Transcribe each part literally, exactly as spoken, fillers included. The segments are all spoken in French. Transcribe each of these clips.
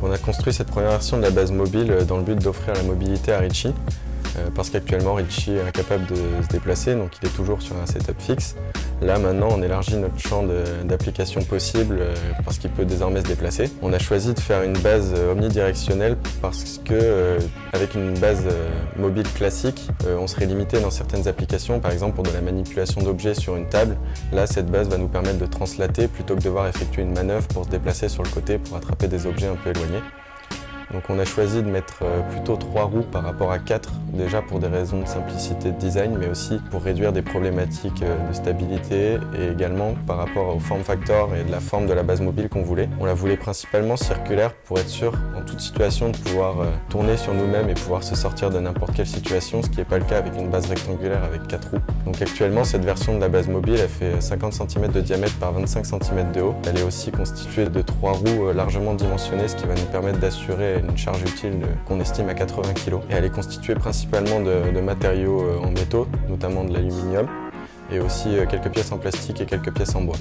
On a construit cette première version de la base mobile dans le but d'offrir la mobilité à Richie, parce qu'actuellement Richie est incapable de se déplacer, donc il est toujours sur un setup fixe. Là maintenant on élargit notre champ d'applications possibles parce qu'il peut désormais se déplacer. On a choisi de faire une base omnidirectionnelle parce que avec une base mobile classique, on serait limité dans certaines applications, par exemple pour de la manipulation d'objets sur une table. Là cette base va nous permettre de translater plutôt que de devoir effectuer une manœuvre pour se déplacer sur le côté pour attraper des objets un peu éloignés. Donc on a choisi de mettre plutôt trois roues par rapport à quatre, déjà pour des raisons de simplicité de design, mais aussi pour réduire des problématiques de stabilité et également par rapport au form factor et de la forme de la base mobile qu'on voulait. On la voulait principalement circulaire pour être sûr en toute situation de pouvoir tourner sur nous-mêmes et pouvoir se sortir de n'importe quelle situation, ce qui n'est pas le cas avec une base rectangulaire avec quatre roues. Donc actuellement cette version de la base mobile elle fait cinquante centimètres de diamètre par vingt-cinq centimètres de haut. Elle est aussi constituée de trois roues largement dimensionnées, ce qui va nous permettre d'assurer une charge utile qu'on estime à quatre-vingts kilos. Et elle est constituée principalement de, de matériaux en métaux, notamment de l'aluminium, et aussi quelques pièces en plastique et quelques pièces en bois.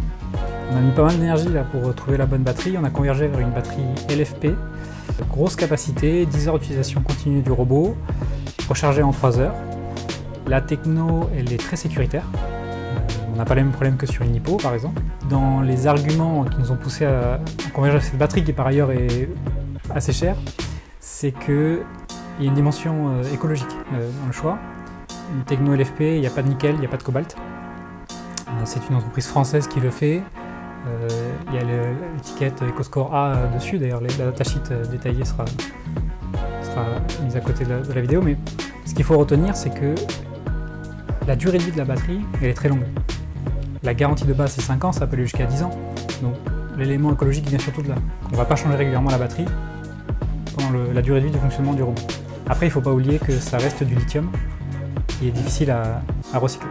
On a mis pas mal d'énergie là pour trouver la bonne batterie. On a convergé vers une batterie L F P, grosse capacité, dix heures d'utilisation continue du robot, rechargé en trois heures. La techno, elle est très sécuritaire. On n'a pas les mêmes problèmes que sur une Hippo par exemple. Dans les arguments qui nous ont poussé à, à converger vers cette batterie, qui par ailleurs est assez cher, c'est qu'il y a une dimension euh, écologique euh, dans le choix. Une techno L F P, il n'y a pas de nickel, il n'y a pas de cobalt. Euh, c'est une entreprise française qui le fait. Euh, il y a l'étiquette EcoScore A euh, dessus, d'ailleurs la datasheet euh, détaillée sera, sera mise à côté de la, de la vidéo, mais ce qu'il faut retenir, c'est que la durée de vie de la batterie, elle est très longue. La garantie de base c'est cinq ans, ça peut aller jusqu'à dix ans. Donc l'élément écologique vient surtout de là. On ne va pas changer régulièrement la batterie pendant le, la durée de vie du fonctionnement du robot. Après, il ne faut pas oublier que ça reste du lithium qui est difficile à, à recycler.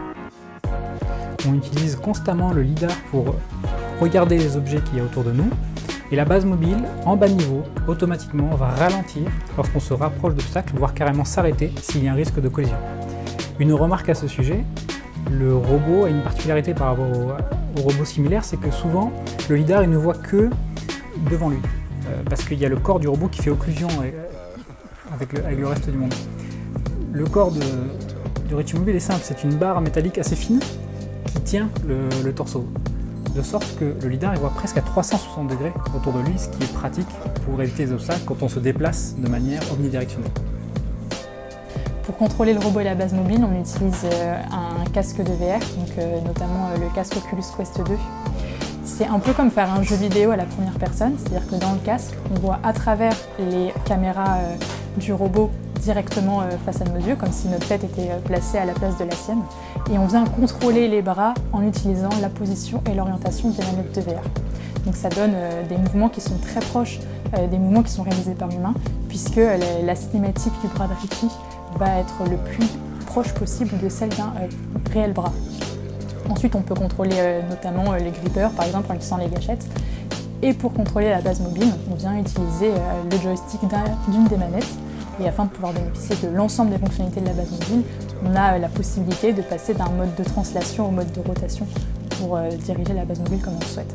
On utilise constamment le lidar pour regarder les objets qu'il y a autour de nous, et la base mobile, en bas niveau, automatiquement va ralentir lorsqu'on se rapproche d'obstacles, voire carrément s'arrêter s'il y a un risque de collision. Une remarque à ce sujet, le robot a une particularité par rapport au, au robot similaire, c'est que souvent le lidar il ne voit que devant lui, euh, parce qu'il y a le corps du robot qui fait occlusion avec le, avec le reste du monde. Le corps de, du Richie Mobile est simple, c'est une barre métallique assez fine qui tient le, le torseau, de sorte que le lidar il voit presque à trois cent soixante degrés autour de lui, ce qui est pratique pour éviter les obstacles quand on se déplace de manière omnidirectionnelle. Pour contrôler le robot et la base mobile, on utilise un casque de V R, donc notamment le casque Oculus Quest deux. C'est un peu comme faire un jeu vidéo à la première personne, c'est-à-dire que dans le casque, on voit à travers les caméras du robot directement face à nos yeux, comme si notre tête était placée à la place de la sienne. Et on vient contrôler les bras en utilisant la position et l'orientation des manettes de V R. Donc ça donne des mouvements qui sont très proches des mouvements qui sont réalisés par l'humain, puisque la cinématique du bras de Richie va être le plus proche possible de celle d'un euh, réel bras. Ensuite, on peut contrôler euh, notamment euh, les grippers, par exemple en utilisant les gâchettes. Et pour contrôler la base mobile, on vient utiliser euh, le joystick d'une des manettes. Et afin de pouvoir bénéficier de l'ensemble des fonctionnalités de la base mobile, on a euh, la possibilité de passer d'un mode de translation au mode de rotation pour euh, diriger la base mobile comme on le souhaite.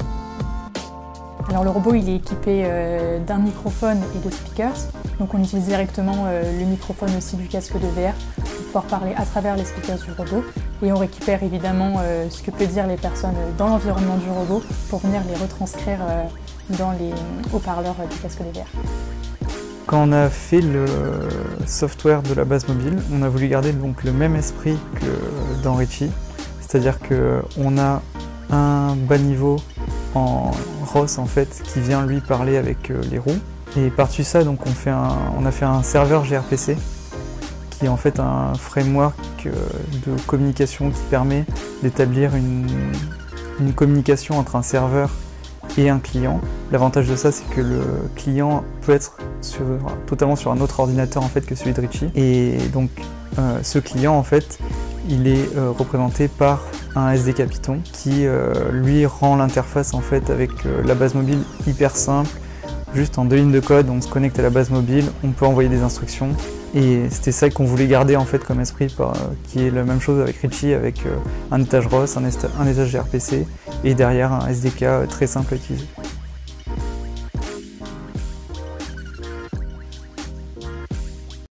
Alors le robot il est équipé euh, d'un microphone et de speakers. Donc on utilise directement euh, le microphone aussi du casque de V R pour pouvoir parler à travers les speakers du robot. Et on récupère évidemment euh, ce que peuvent dire les personnes dans l'environnement du robot pour venir les retranscrire euh, dans les haut-parleurs euh, du casque de V R. Quand on a fait le software de la base mobile, on a voulu garder donc le même esprit que dans Richie. C'est-à-dire qu'on a un bas niveau en R O S en fait, qui vient lui parler avec euh, les roues. Et par-dessus ça, donc on, fait un, on a fait un serveur gRPC qui est en fait un framework euh, de communication qui permet d'établir une, une communication entre un serveur et un client. L'avantage de ça, c'est que le client peut être sur, totalement sur un autre ordinateur en fait, que celui de Richie. Et donc euh, ce client en fait, il est euh, représenté par un S D K Python qui euh, lui rend l'interface en fait avec euh, la base mobile hyper simple. Juste en deux lignes de code, on se connecte à la base mobile, on peut envoyer des instructions. Et c'était ça qu'on voulait garder en fait comme esprit, par, euh, qui est la même chose avec Richie, avec euh, un étage R O S, un, un étage gRPC et derrière un S D K très simple à utiliser.